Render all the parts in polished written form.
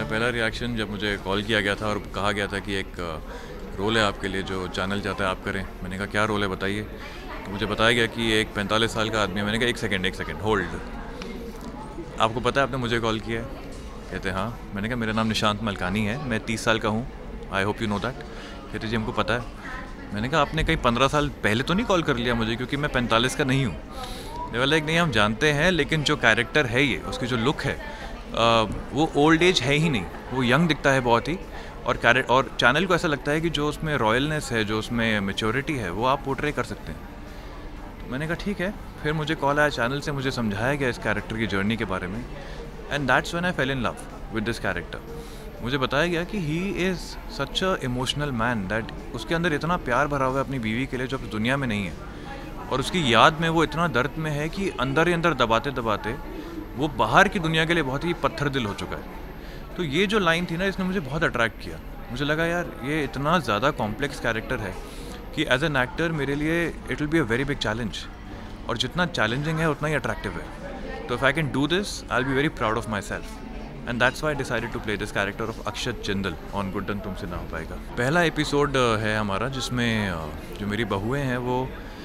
पहला रिएक्शन जब मुझे कॉल किया गया था और कहा गया था कि एक रोल है आपके लिए जो चैनल चाहता है आप करें। मैंने कहा क्या रोल है बताइए। तो मुझे बताया गया कि एक 45 साल का आदमी है। मैंने कहा एक सेकंड होल्ड, आपको पता है आपने मुझे कॉल किया है? कहते हाँ। मैंने कहा मेरा नाम निशांत मलकानी है, मैं 30 साल का हूँ, I hope you know that. कहते जी हमको पता है। मैंने कहा आपने कहीं 15 साल पहले तो नहीं कॉल कर लिया मुझे, क्योंकि मैं 45 का नहीं हूँ। बोला एक नहीं हम जानते हैं, लेकिन जो कैरेक्टर है ये, उसकी जो लुक है वो ओल्ड एज है ही नहीं, वो यंग दिखता है बहुत ही। और चैनल को ऐसा लगता है कि जो उसमें रॉयलनेस है, जो उसमें मेच्योरिटी है, वो आप पोर्ट्रे कर सकते हैं। तो मैंने कहा ठीक है। फिर मुझे कॉल आया चैनल से, मुझे समझाया गया इस कैरेक्टर की जर्नी के बारे में, and that's when I fell in love with this character. मुझे बताया गया कि he is such a emotional man that उसके अंदर इतना प्यार भरा हुआ है अपनी बीवी के लिए जो अब दुनिया में नहीं है, और उसकी याद में वो इतना दर्द में है कि अंदर ही अंदर दबाते दबाते वो बाहर की दुनिया के लिए बहुत ही पत्थर दिल हो चुका है। तो ये जो लाइन थी ना, इसने मुझे बहुत अट्रैक्ट किया। मुझे लगा यार ये इतना ज़्यादा कॉम्प्लेक्स कैरेक्टर है कि एज एन एक्टर मेरे लिए it will be a very big challenge, और जितना चैलेंजिंग है उतना ही अट्रैक्टिव है। तो if I can do this I will be very proud of myself, and that's why I decided to play this character of Akshat Jindal on Guddan तुमसे ना हो पाएगा। पहला एपिसोड है हमारा जिसमें जो मेरी बहुएँ हैं वो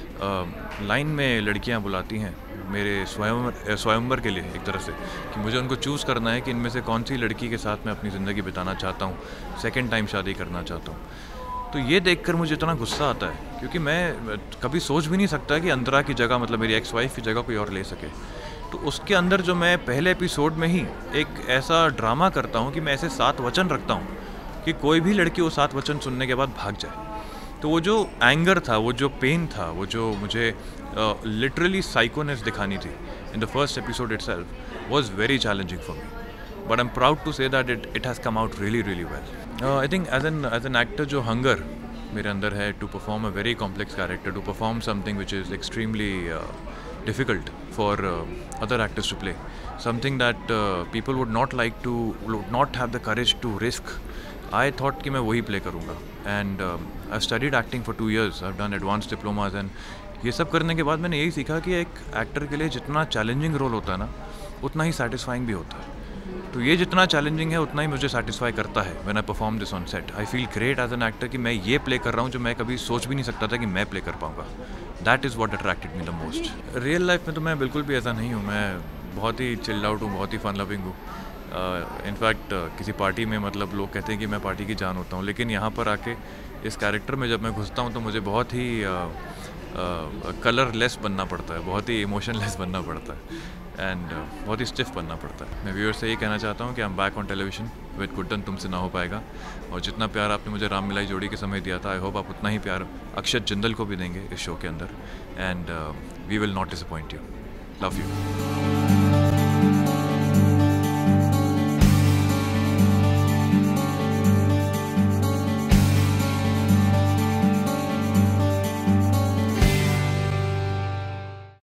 लाइन में लड़कियां बुलाती हैं मेरे स्वयंवर के लिए, एक तरह से कि मुझे उनको चूज़ करना है कि इनमें से कौन सी लड़की के साथ मैं अपनी ज़िंदगी बिताना चाहता हूँ, सेकंड टाइम शादी करना चाहता हूँ। तो ये देखकर मुझे इतना गुस्सा आता है, क्योंकि मैं कभी सोच भी नहीं सकता कि अंतरा की जगह, मतलब मेरी एक्स वाइफ की जगह कोई और ले सके। तो उसके अंदर जो मैं पहले एपिसोड में ही एक ऐसा ड्रामा करता हूँ कि मैं ऐसे 7 वचन रखता हूँ कि कोई भी लड़की वो 7 वचन सुनने के बाद भाग जाए। तो वो जो एंगर था, वो जो पेन था, वो जो मुझे लिटरली साइकोनेस दिखानी थी in the first episode itself was very challenging for me, but I am proud to say that it has come out really really well. I think as an actor जो hunger मेरे अंदर है to perform a very complex character, to perform something which is extremely difficult for other actors to play, something that people would not have the courage to risk. I thought कि मैं वही play करूँगा, and I've studied acting for 2 years. I've done advanced diplomas, and ये सब करने के बाद मैंने यही सीखा कि एक एक्टर के लिए जितना चैलेंजिंग रोल होता है ना, उतना ही सेटिस्फाइंग भी होता है। तो ये जितना चैलेंजिंग है उतना ही मुझे सेटिस्फाई करता है when I perform this on set. I feel great as an actor कि मैं ये प्ले कर रहा हूँ जो मैं कभी सोच भी नहीं सकता था कि मैं प्ले कर पाऊँगा। That is what attracted me the most. Real life में तो मैं बिल्कुल भी ऐसा नहीं हूँ, मैं बहुत ही चिल्ड आउट हूँ, बहुत ही फन लविंग हूँ। इनफैक्ट किसी पार्टी में मतलब लोग कहते हैं कि मैं पार्टी की जान होता हूँ, लेकिन यहाँ पर आके इस कैरेक्टर में जब मैं घुसता हूँ तो मुझे बहुत ही कलरलेस बनना पड़ता है, बहुत ही इमोशनलेस बनना पड़ता है, एंड बहुत ही स्टिफ बनना पड़ता है। मैं व्यूअर्स से ये कहना चाहता हूँ कि I am back on television with Guddan तुमसे ना हो पाएगा, और जितना प्यार आपने मुझे राम मिलाई जोड़ी के समय दिया था, आई होप आप उतना ही प्यार अक्षत जिंदल को भी देंगे इस शो के अंदर, and we will not disappoint you. Love you.